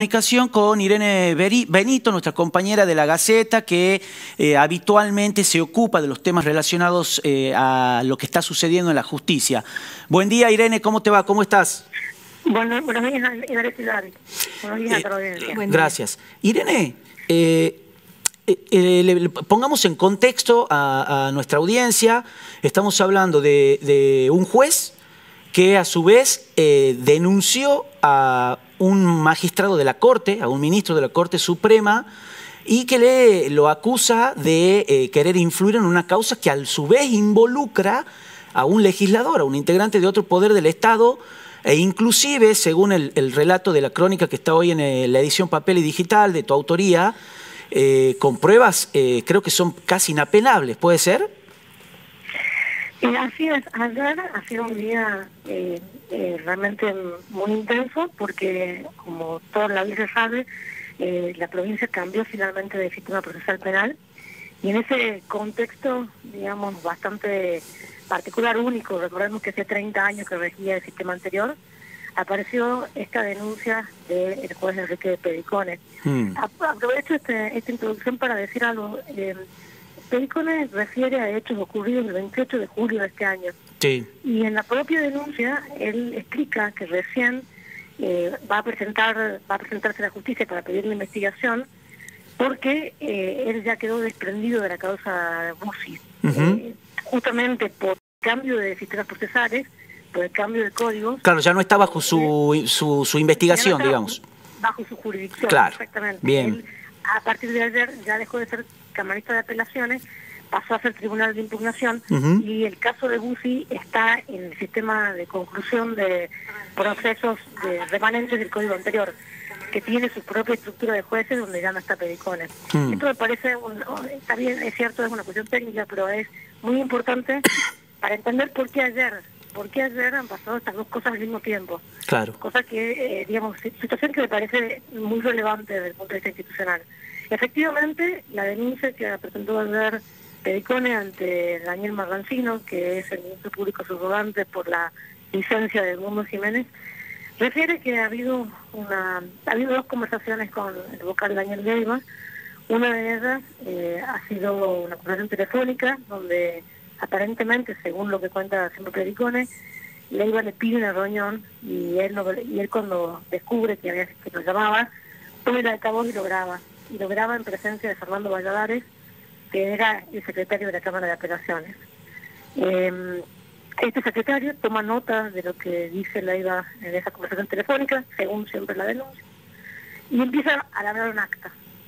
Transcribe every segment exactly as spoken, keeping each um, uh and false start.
Comunicación con Irene Benito, nuestra compañera de La Gaceta, que eh, habitualmente se ocupa de los temas relacionados eh, a lo que está sucediendo en la justicia. Buen día, Irene, ¿cómo te va? ¿Cómo estás? Bueno, buenos días, Irene. Buenos días a toda la audiencia. Gracias. Irene, eh, eh, eh, le, le, pongamos en contexto a, a nuestra audiencia. Estamos hablando de, de un juez que a su vez eh, denunció a un magistrado de la Corte, a un ministro de la Corte Suprema, y que le, lo acusa de eh, querer influir en una causa que a su vez involucra a un legislador, a un integrante de otro poder del Estado, e inclusive, según el, el relato de la crónica que está hoy en la edición papel y digital de tu autoría, eh, con pruebas eh, creo que son casi inapenables, ¿puede ser? Eh, así es, ayer ha sido un día eh, eh, realmente muy intenso porque, como toda la vida se sabe, eh, la provincia cambió finalmente de sistema procesal penal y en ese contexto, digamos, bastante particular, único, recordemos que hace treinta años que regía el sistema anterior, apareció esta denuncia del juez Enrique Pedicone. Mm. Aprovecho este, esta introducción para decir algo. Eh, Pedicone refiere a hechos ocurridos el veintiocho de julio de este año. Sí. Y en la propia denuncia él explica que recién eh, va a presentar va a presentarse a la justicia para pedir la investigación porque eh, él ya quedó desprendido de la causa Bussi. Uh-huh. eh, justamente por cambio de sistemas procesales, por el cambio de códigos. Claro, ya no está bajo su, eh, su, su investigación, no digamos. Bajo su jurisdicción, claro. Exactamente. Bien. Él, a partir de ayer ya dejó de ser camarista de apelaciones, pasó a ser tribunal de impugnación, uh-huh. y el caso de Bussi está en el sistema de conclusión de procesos de remanentes del código anterior, que tiene su propia estructura de jueces donde ya no está Pedicone. Mm. Esto me parece, un, está bien, es cierto, es una cuestión técnica, pero es muy importante para entender por qué ayer, por qué ayer han pasado estas dos cosas al mismo tiempo. Claro. Cosa que, eh, digamos, situación que me parece muy relevante desde el punto de vista institucional. Efectivamente, la denuncia que presentó ayer Pedicone ante Daniel Marrancino, que es el ministro público subrogante por la licencia de Edmundo Jiménez, refiere que ha habido una ha habido dos conversaciones con el vocal Daniel Leiva. Una de ellas eh, ha sido una conversación telefónica donde aparentemente, según lo que cuenta siempre Pedicone, Leiva le pide una reunión y él no, y él cuando descubre que, había, que lo llamaba, pone el altavoz y lo graba. Y lo graba en presencia de Fernando Valladares, que era el secretario de la Cámara de Apelaciones. Eh, Este secretario toma nota de lo que dice Leiva en esa conversación telefónica, según siempre la denuncia, y empieza a elaborar un acta.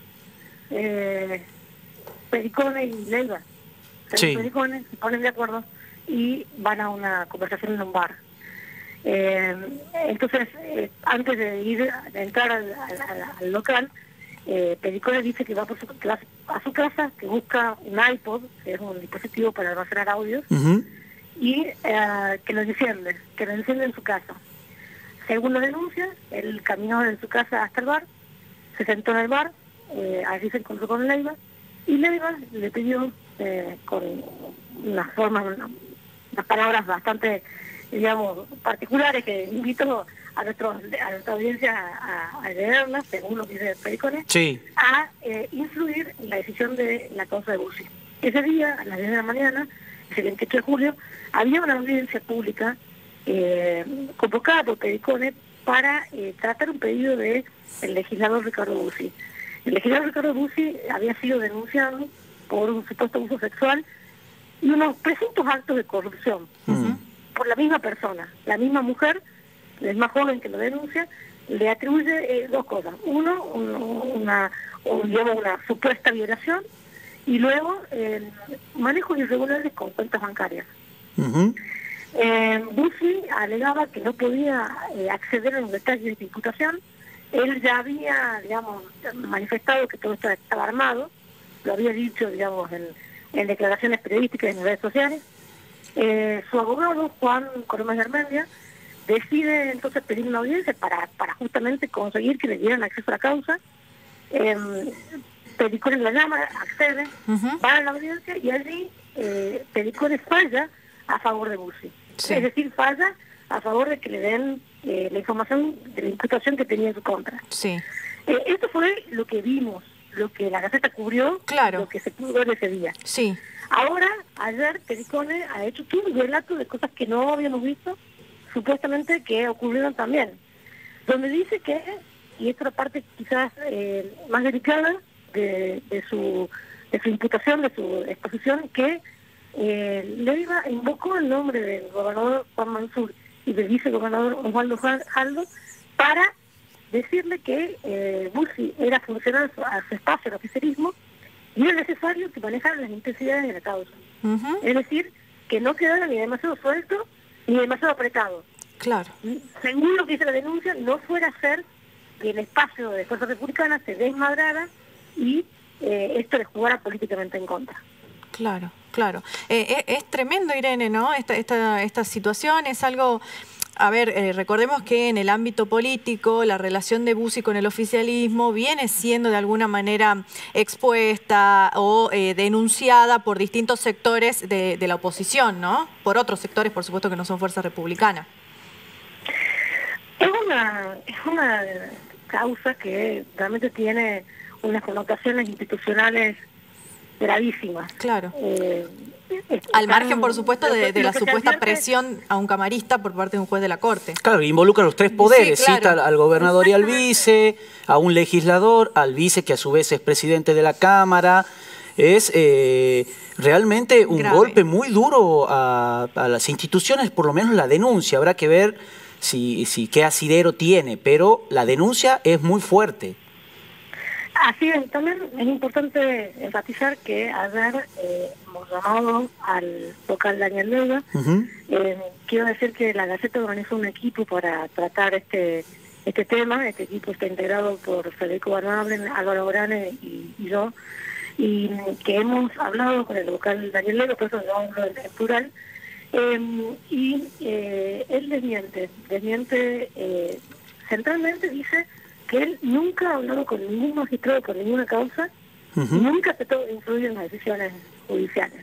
Eh, Pedicone y Leiva, sí. Pedicone, se ponen de acuerdo y van a una conversación en un bar. Eh, entonces, eh, antes de ir de entrar al, al, al local, eh, Pedicone dice que va por su, que va a su casa, que busca un iPod, que es un dispositivo para almacenar audios, uh-huh. y eh, que lo enciende, que lo enciende en su casa. Según la denuncia, él caminó de su casa hasta el bar, se sentó en el bar, eh, allí se encontró con Leiva, y Leiva le pidió, eh, con unas formas, unas palabras bastante, digamos, particulares, que invito a, nuestro, a nuestra audiencia a, a leerlas, según lo que dice Pedicone, sí. a eh, influir en la decisión de la causa de Bussi. Ese día, a las diez de la mañana, el veintiocho de julio, había una audiencia pública eh, convocada por Pedicone para eh, tratar un pedido del legislador Ricardo Bussi. El legislador Ricardo Bussi había sido denunciado por un supuesto abuso sexual y unos presuntos actos de corrupción uh-huh. por la misma persona. La misma mujer, el más joven que lo denuncia, le atribuye eh, dos cosas. Uno, un, una, un, digamos, una supuesta violación, y luego eh, manejos irregulares con cuentas bancarias. Uh-huh. eh, Bussi alegaba que no podía eh, acceder a los detalles de esta imputación. Él ya había, digamos, manifestado que todo esto estaba armado, lo había dicho, digamos, en, en declaraciones periodísticas y en redes sociales. Eh, su abogado, Juan Colomés de Armendia, decide entonces pedir una audiencia para, para justamente conseguir que le dieran acceso a la causa. Eh, Pedicone la llama, accede, uh-huh. va a la audiencia y allí eh, Pedicone falla a favor de Bussi. Sí. Es decir, falla a favor de que le den eh, la información de la imputación que tenía en su contra. Sí. Eh, esto fue lo que vimos, lo que la Gaceta cubrió, claro. lo que se pudo ver ese día. Sí. Ahora, ayer, Pericone ha hecho todo un relato de cosas que no habíamos visto, supuestamente que ocurrieron también, donde dice que, y esta es la parte quizás eh, más delicada de, de, su, de su imputación, de su exposición, que eh, Leiva invocó el nombre del gobernador Juan Mansur y del vicegobernador Osvaldo Jaldo para decirle que eh, Bussi era funcional a su espacio, al oficialismo, y era necesario que manejara las intensidades de la causa. Uh-huh. Es decir, que no quedara ni demasiado suelto ni demasiado apretado. Claro. Según lo que dice la denuncia, no fuera a ser que el espacio de Fuerza Republicana se desmadrara y eh, esto le jugara políticamente en contra. Claro, claro. Eh, es, es tremendo, Irene, ¿no? Esta, esta, esta situación es algo... A ver, eh, recordemos que en el ámbito político la relación de Bussi con el oficialismo viene siendo de alguna manera expuesta o eh, denunciada por distintos sectores de, de la oposición, ¿no? Por otros sectores, por supuesto, que no son Fuerza Republicana. Es una, es una causa que realmente tiene unas connotaciones institucionales gravísimas. Claro. Eh, Al margen, por supuesto, de, de la supuesta presión a un camarista por parte de un juez de la Corte. Claro, involucra a los tres poderes, sí, claro. Cita al, al gobernador y al vice, a un legislador, al vice que a su vez es presidente de la Cámara. Es eh, realmente un Grave. golpe muy duro a, a las instituciones, por lo menos la denuncia. Habrá que ver si, si qué asidero tiene, pero la denuncia es muy fuerte. Así es, también es importante enfatizar que ayer eh, hemos llamado al vocal Daniel Leiva. Uh-huh. eh, quiero decir que la Gaceta organizó un equipo para tratar este este tema. Este equipo está integrado por Federico Barnablen, Álvaro Grane y, y yo, y que hemos hablado con el vocal Daniel Leiva, por eso yo hablo en, en plural, eh, y eh, él desmiente, desmiente eh, centralmente dice que él nunca ha hablado con ningún magistrado por ninguna causa, uh-huh. nunca trató de influir en las decisiones judiciales.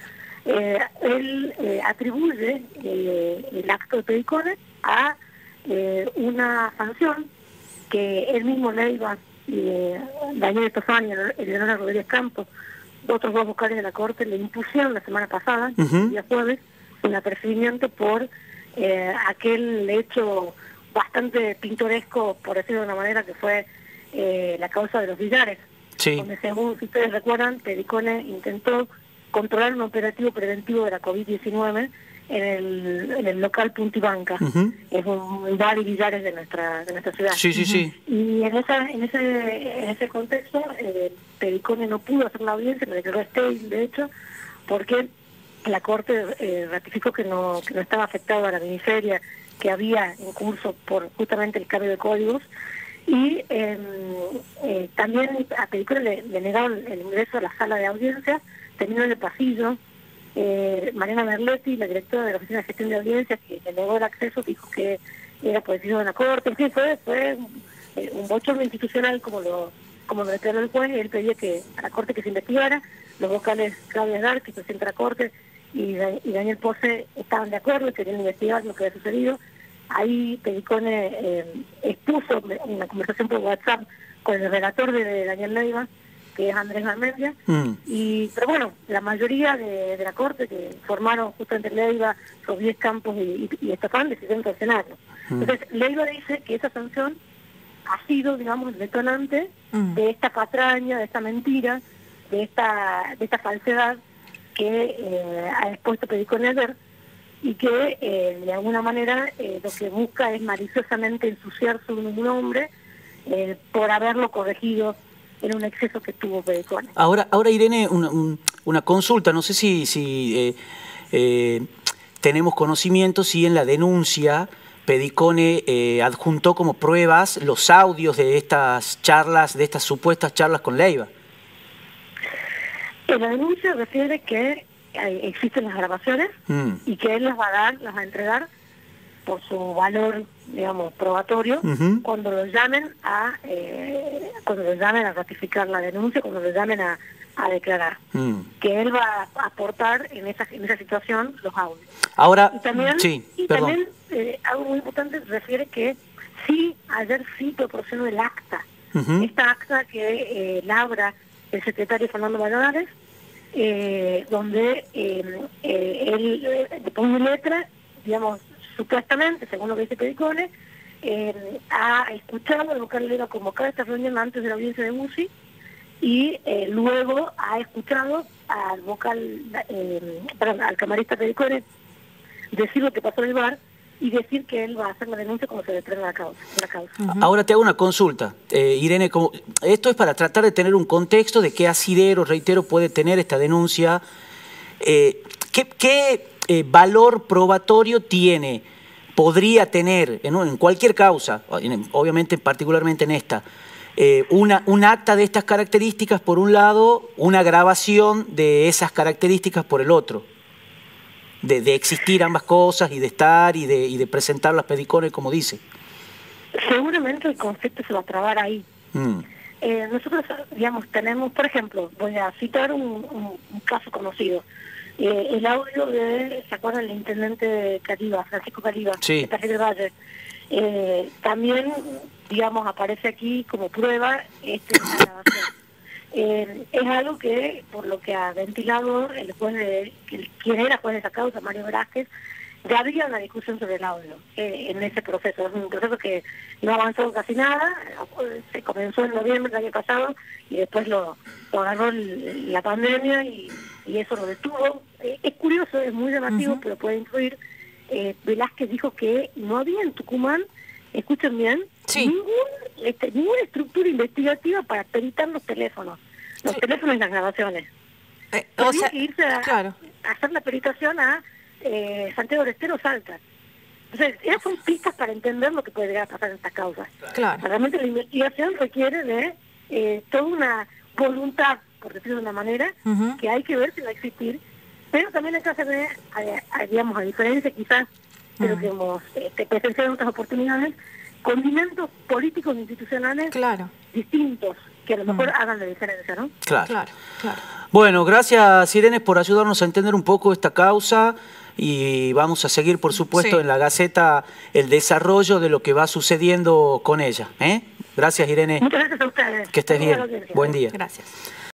Eh, él eh, atribuye eh, el acto de Pericone a eh, una sanción que él mismo Leiva, eh, Daniel Tofani y Eleonora Rodríguez Campos, otros dos vocales de la Corte, le impusieron la semana pasada, uh-huh. el día jueves, un apercibimiento por eh, aquel hecho bastante pintoresco, por decirlo de una manera, que fue eh, la causa de los billares, sí. donde, según si ustedes recuerdan, Pericone intentó controlar un operativo preventivo de la COVID diecinueve en el, en el local Puntibanca, uh-huh. es un bar y billares de nuestra de nuestra ciudad. Sí, sí, sí. Y en esa en ese en ese contexto, eh, Pericone no pudo hacer la audiencia, me declaró estéril, de hecho, porque la Corte eh, ratificó que no, que no estaba afectado a la miniseria que había en curso por justamente el cambio de códigos, y eh, eh, también a Pericone le, le negaron el ingreso a la sala de audiencias. Terminó en el pasillo. eh, Mariana Merletti, la directora de la Oficina de Gestión de Audiencias, que le negó el acceso, dijo que era por decisión de la Corte. En fin, fue, fue eh, un bochorno institucional, como lo como lo declaró el juez. Él pedía que a la Corte que se investigara. Los vocales Claudia Dar, que presidente de la Corte, y, y Daniel Pose estaban de acuerdo y querían investigar lo que había sucedido. Ahí Pericone eh, expuso una conversación por WhatsApp con el relator de, de Daniel Leiva, que es Andrés Garmendia, mm. y pero bueno, la mayoría de, de la Corte, que formaron justamente Leiva, Rodríguez Campos y, y, y Estefan, decidieron sancionarlo. Mm. Entonces, Leiva dice que esa sanción ha sido, digamos, el detonante mm. de esta patraña, de esta mentira, de esta, de esta falsedad que eh, ha expuesto Pericone ayer, y que eh, de alguna manera eh, lo que busca es maliciosamente ensuciar su nombre eh, por haberlo corregido en un exceso que tuvo Pericone. Ahora, ahora Irene, una, un, una consulta, no sé si, si eh, eh, tenemos conocimiento si en la denuncia Pericone eh, adjuntó como pruebas los audios de estas charlas, de estas supuestas charlas con Leiva. En la denuncia refiere que existen las grabaciones mm. y que él las va a dar, las va a entregar por su valor, digamos, probatorio, uh-huh. cuando lo llamen a eh, cuando lo llamen a ratificar la denuncia, cuando lo llamen a, a declarar. Mm. Que él va a aportar en esa en esa situación los audios. Ahora, y también, sí, y perdón. también eh, algo muy importante refiere que sí, ayer sí proporcionó el acta uh-huh. esta acta que eh, labra el secretario Fernando Valladares, eh, donde eh, eh, él eh, pone letra, digamos, supuestamente, según lo que dice Pedicone, eh, ha escuchado al vocal Lera convocar esta reunión antes de la audiencia de Bussi, y eh, luego ha escuchado al vocal, eh, perdón, al camarista Pedicone decir lo que pasó en el bar y decir que él va a hacer la denuncia como se le trae la causa. La causa. Uh-huh. Ahora te hago una consulta, eh, Irene, como, esto es para tratar de tener un contexto de qué asidero, reitero, puede tener esta denuncia, eh, qué, qué eh, valor probatorio tiene, podría tener, en, en cualquier causa, en, obviamente particularmente en esta, eh, una, un acta de estas características por un lado, una grabación de esas características por el otro. De, de existir ambas cosas y de estar y de, y de presentar las Pedicone como dice. Seguramente el conflicto se va a trabar ahí. Mm. Eh, nosotros, digamos, tenemos, por ejemplo, voy a citar un, un, un caso conocido. Eh, el audio de, ¿se acuerdan? El intendente de Caliba, Francisco Caliba, sí. de Tarjeta del Valle. Eh, también, digamos, aparece aquí como prueba esta grabación. Eh, es algo que, por lo que ha ventilado el juez de, el, quien era juez de esa causa, Mario Velázquez, ya había una discusión sobre el audio eh, en ese proceso. Es un proceso que no avanzó casi nada, se comenzó en noviembre del año pasado y después lo, lo agarró el, la pandemia y, y eso lo detuvo. Eh, es curioso, es muy llamativo, uh-huh. pero puede influir. Eh, Velázquez dijo que no había en Tucumán, escuchen bien, sí. ningún, este, ninguna estructura investigativa para peritar los teléfonos, los sí. teléfonos y las grabaciones. Eh, o sea, que irse a, claro. a hacer la peritación a eh, Santiago del Estero, Salta. Entonces, esas son pistas para entender lo que podría pasar en estas causas. Claro. Realmente la investigación requiere de eh, toda una voluntad, por decirlo de una manera, uh-huh. que hay que ver si va a existir, pero también hay que hacer, de, a, a, digamos, a diferencia quizás de lo que hemos este, presenciado en otras oportunidades, condimentos políticos e institucionales claro. distintos, que a lo mejor mm. hagan la diferencia, ¿no? Claro. Claro, claro. Bueno, gracias, Irene, por ayudarnos a entender un poco esta causa y vamos a seguir, por supuesto, sí. en la Gaceta el desarrollo de lo que va sucediendo con ella. ¿eh? Gracias, Irene. Muchas gracias a ustedes. Que estés bien. Buen día. Gracias.